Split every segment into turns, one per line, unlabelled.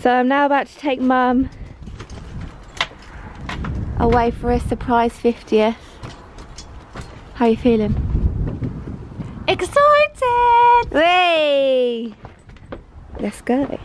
So I'm now about to take Mum away for a surprise 50th. How are you feeling? Excited! Whee! Let's go.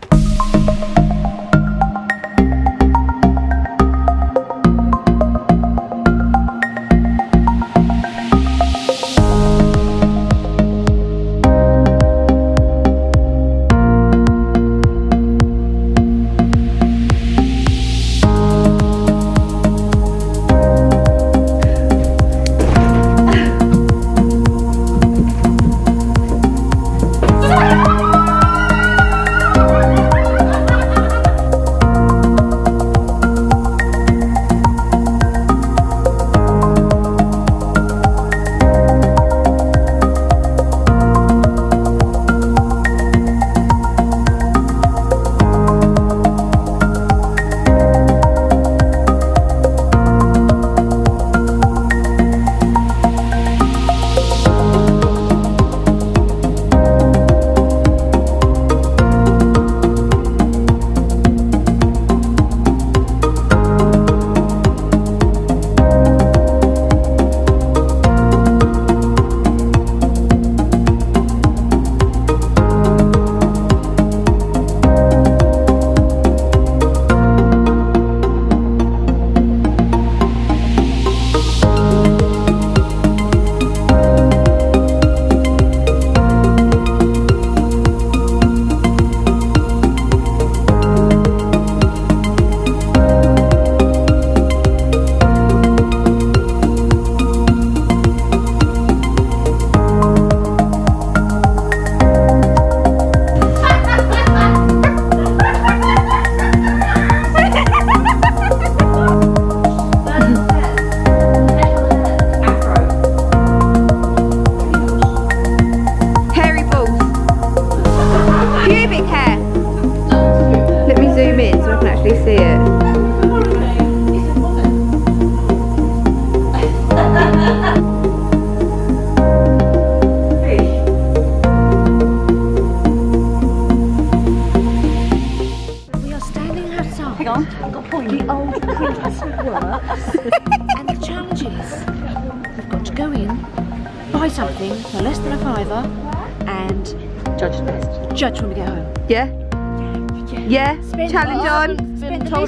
And the challenge is, we've got to go in, buy something for less than a £5 and
judge the best.
Judge when we get home.
Yeah? Yeah? Challenge on.
Let's go.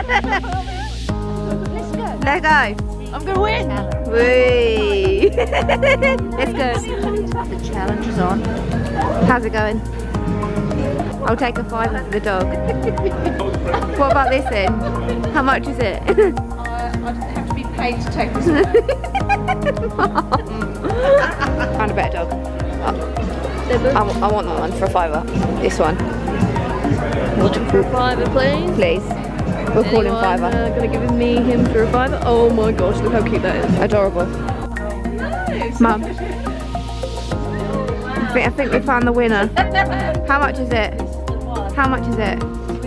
Let go.
I'm going to win.
Whee. Let's go.
The challenge is on.
How's it going? I'll take a £5 for the dog. What about this then? How much is it?
I'd have to be paid to take this away.
Find a better dog. I want that one for a £5. This one.
Want it for a £5, please?
Please. We'll call him £5.
Gonna give me him for a £5? Oh my gosh, look how cute that is.
Adorable. Mum. I think we found the winner. How much is it? How much is it?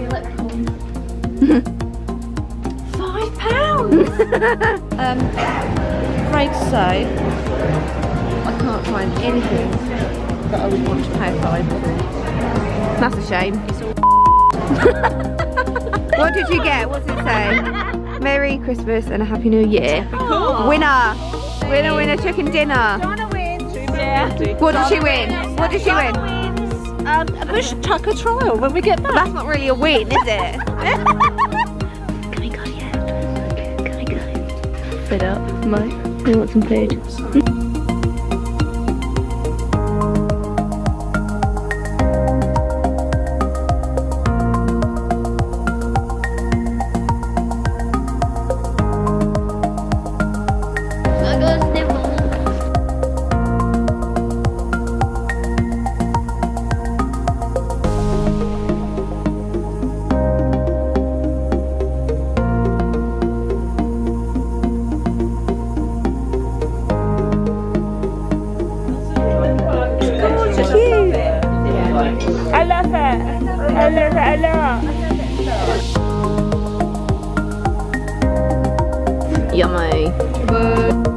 £5. Afraid to say, I can't find anything that I would want to pay £5.
That's a shame. What did you get? What's it say? Merry Christmas and a Happy New Year.
Cool.
Winner! Winner, winner, chicken dinner.
Donna wins.
What did she win? What did she win?
A bush tucker trial when we get back.
That's not really a win, is it?
Can we go yet? Can we go? Fed up, Mike. We want some food.
Yummy.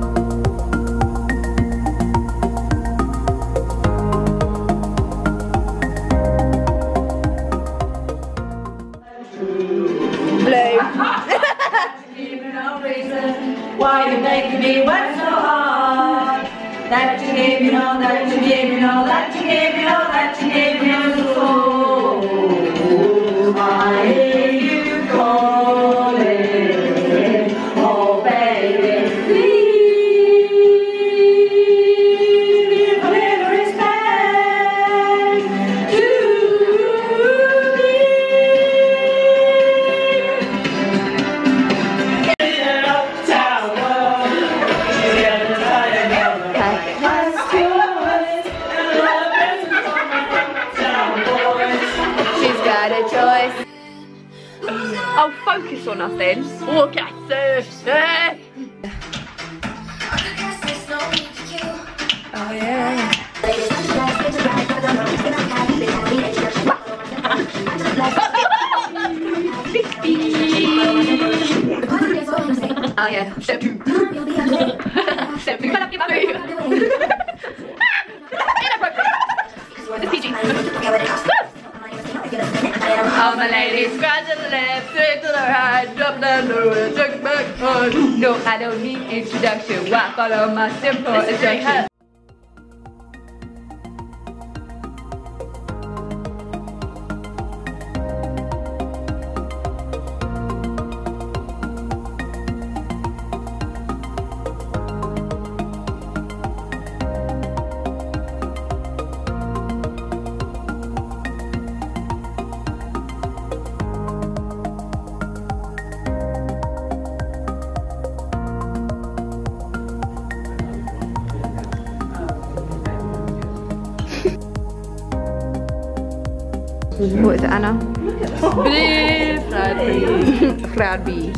reason why you're making me work so hard. That you gave me all, that you gave me all, that you gave me all, that you gave me all. So I hear you calling, oh baby, please give a little respect to me.
She's got a choice. Oh, focus on nothing. Okay, oh yeah. Oh yeah. Step two. Step two. It's PG. All my ladies, scratch to the left, straight to the right, drop down the road, check back on. No, I don't need introduction. Why follow my simple instructions? What is it, Anna? Fried beef.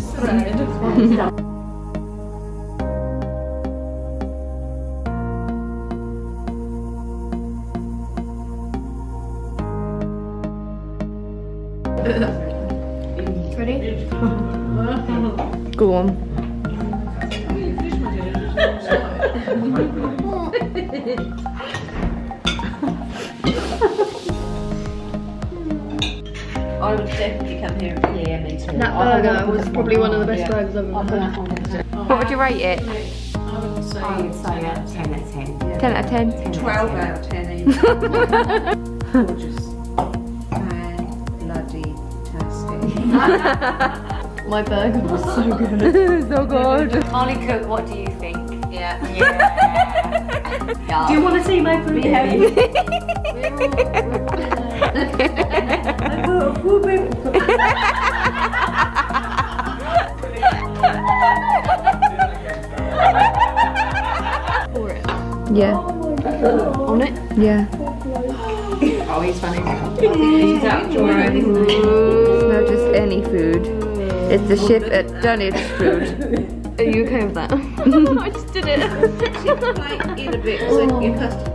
Ready?
Go on.
I would definitely come here. Yeah, me too.
That burger was probably one of the best burgers I've ever had.
What would you rate it?
I would say
10 out of 10.
10 out of 10?
12 out of 10 even. Gorgeous. And bloody tasty.
My burger was so good.
So good.
Molly Cook, what do you think?
Yeah.
Do you want to see my food?
Pour it.
Yeah.
On it?
Yeah.
Oh, he's funny. He's out enjoying.
It's not just any food. It's the ship at Dunwich food.
Are you okay with that? I just did it.
Like, eat a bit, so you custard.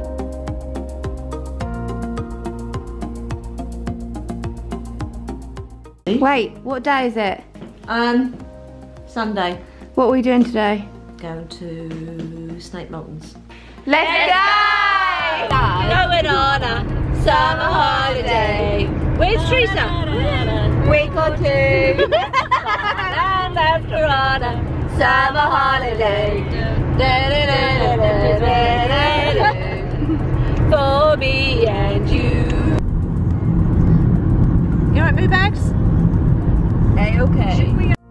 Wait, what day is it?
Sunday.
What are we doing today?
Going to Snake Mountains.
Let's go!
Going on a summer holiday. Where's Teresa? Week or two. And after on a summer holiday. For me and you. You alright, move bags?
Hey, okay.